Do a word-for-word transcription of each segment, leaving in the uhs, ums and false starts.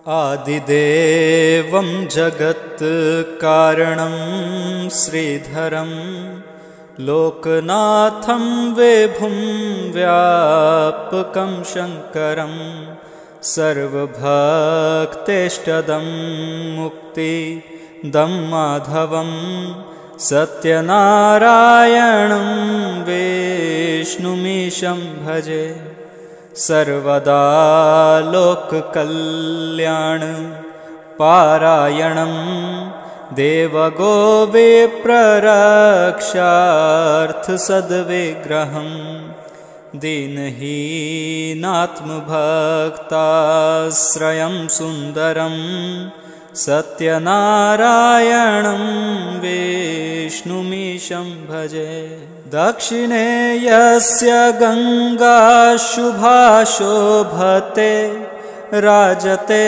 आदिदेवं जगत्कारणं श्रीधरं लोकनाथं विभुं व्यापकं शङ्करं सर्वभक्तेष्टदं मुक्तिदं माधवं सत्यनारायणं विष्णुमीशं भजे। सर्वदा लोककल्याण पारायणं देवगो विप्ररक्षार्थ सद्विग्रहं दीनहीनात्मभक्ताश्रयं सुन्दरं सत्यनारायणं विष्णुमीशं भजे। दक्षिणे यस्य गंगा शुभा शोभते राजते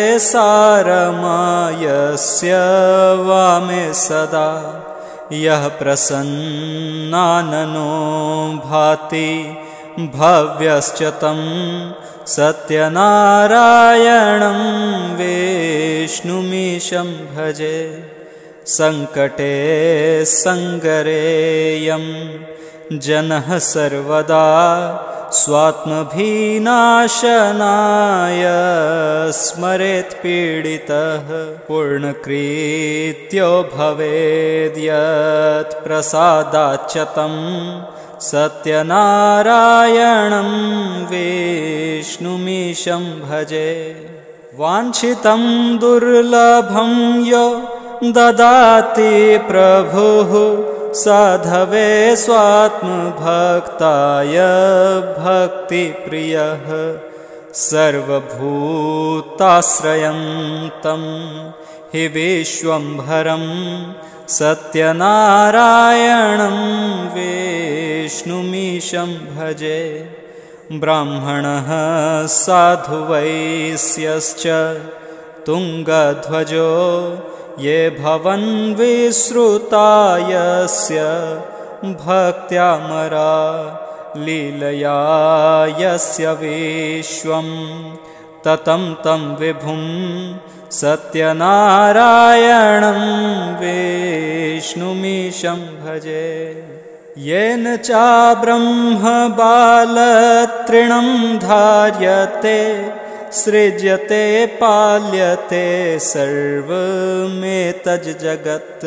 सारमायस्य वामे सदा यः प्रसन्नाननो भाति भव्यश्च तं सत्यनारायणं विष्णुमीशं भजे। संकटे संगरेयं जनः सर्वदा स्वात्मभिनाशनाय स्मरेत् पीडितः पूर्णकृत्यो भवेद्यत् प्रसादाच्च तं सत्यनारायणं विष्णुमीशं भजे। वाञ्छितं दुर्लभं यो ददाति प्रभुः साधवे स्वात्मभक्ताय भक्तिप्रियः सर्वभूताश्रयं तं हि विश्वम्भरं सत्यनारायणं विष्णुमीशं भजे। ब्राह्मणः साधुवैश्यश्च तुङ्गध्वजो ये भवन् विश्रुतायस्य भक्त्यामरा लीलया यस्य विश्वं ततं तं विभुं सत्यनारायणं विष्णुमीशं भजे। येन चाब्रह्मबालतृणं धार्यते सृज्यते पाल्यते सर्वमेतज्जगत्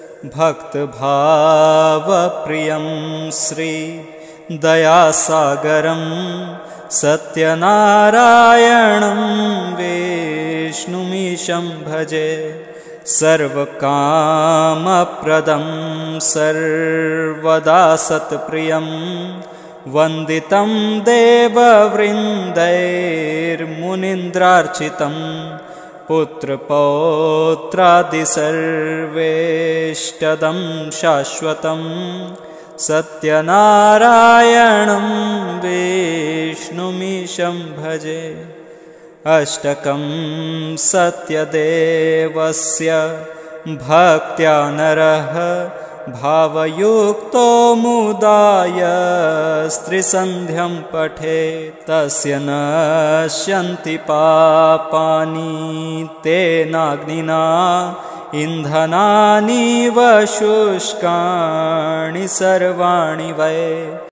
भक्तभावप्रियं श्री दयासागरं सत्यनारायणं विष्णुमीशं भजे। सर्वकामप्रदं सर्वदा सत्प्रियं वन्दितं देववृन्दैर्मुनीन्द्रार्चितं पुत्रपौत्रादि सर्वेष्टदं शाश्वतं सत्यनारायणं विष्णुमीशं भजे। अष्टकं सत्यदेवस्य भक्त्या नरः भावयुक्तो मुदाय स्त्रीसन्ध्यं पठेत् तस्य नश्यन्ति पापानि तेनाग्निना इन्धनानि व शुष्काणि सर्वाणि वै।